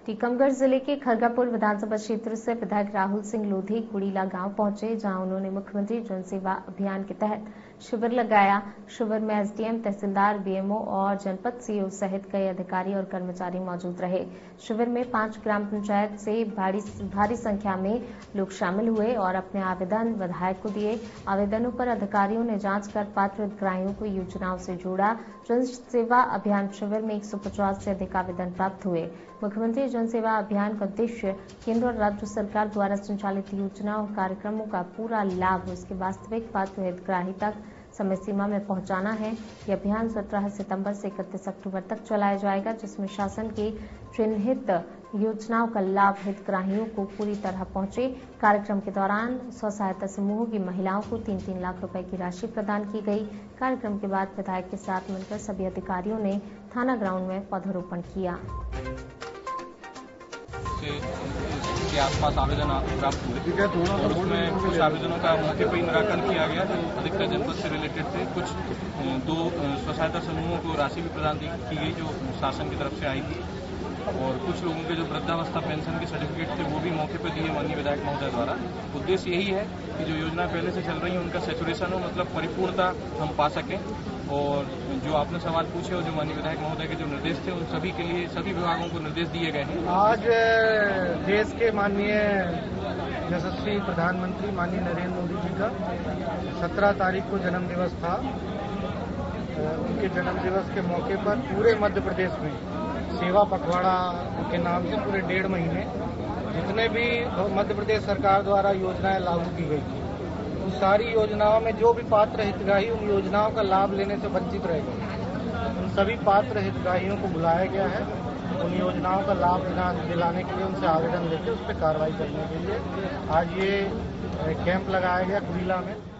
टीकमगढ़ जिले के खरगापुर विधानसभा क्षेत्र से विधायक राहुल सिंह लोधी कुड़ीला गांव पहुंचे, जहां उन्होंने मुख्यमंत्री जन सेवा अभियान के तहत शिविर लगाया। शिविर में एसडीएम, तहसीलदार, बीएमओ और जनपद सीओ सहित कई अधिकारी और कर्मचारी मौजूद रहे। शिविर में 5 ग्राम पंचायत से भारी संख्या में लोग शामिल हुए और अपने आवेदन विधायक को दिए। आवेदनों पर अधिकारियों ने जांच कर पात्र हितग्राहियों को योजनाओं से जोड़ा। जन सेवा अभियान शिविर में 150 से अधिक आवेदन प्राप्त हुए। मुख्यमंत्री जन सेवा अभियान का उद्देश्य केंद्र और राज्य सरकार द्वारा संचालित योजनाओं और कार्यक्रमों का पूरा लाभ उसके वास्तविक पात्र हितग्राही तक समय सीमा में पहुंचाना है। यह अभियान 17 सितंबर से 31 अक्टूबर तक चलाया जाएगा, जिसमें शासन की चिन्हित योजनाओं का लाभ हितग्राहियों को पूरी तरह पहुंचे। कार्यक्रम के दौरान स्व सहायता समूहों की महिलाओं को 3-3 लाख रुपए की राशि प्रदान की गई। कार्यक्रम के बाद विधायक के साथ मिलकर सभी अधिकारियों ने थाना ग्राउंड में पौधरोपण किया। के आसपास आवेदन प्राप्त हुए और उसमें कुछ आवेदनों का मौके पर ही निराकरण किया गया, जो अधिकतर जनपद से रिलेटेड थे। कुछ 2 स्व सहायता समूहों को राशि भी प्रदान की गई, जो शासन की तरफ से आई थी, और कुछ लोगों के जो वृद्धावस्था पेंशन के सर्टिफिकेट थे वो भी मौके पर दिए माननीय विधायक महोदय द्वारा। उद्देश्य यही है कि जो योजना पहले से चल रही है उनका सैचुरेशन हो, मतलब परिपूर्णता हम पा सकें। और जो आपने सवाल पूछे और जो माननीय विधायक महोदय के जो निर्देश थे उन सभी के लिए सभी विभागों को निर्देश दिए गए हैं। आज देश के माननीय यशस्वी प्रधानमंत्री माननीय नरेंद्र मोदी जी का 17 तारीख को जन्म दिवस था। उनके जन्म दिवस के मौके पर पूरे मध्य प्रदेश में सेवा पखवाड़ा के नाम से पूरे 1.5 महीने जितने भी मध्य प्रदेश सरकार द्वारा योजनाएं लागू की गई थी, उन सारी योजनाओं में जो भी पात्र हितग्राही उन योजनाओं का लाभ लेने से वंचित रह गए, उन सभी पात्र हितग्राहियों को बुलाया गया है। उन योजनाओं का लाभ दिलाने के लिए उनसे आवेदन लेकर उस पर कार्रवाई करने के लिए आज ये कैंप लगाया गया कुड़ीला में।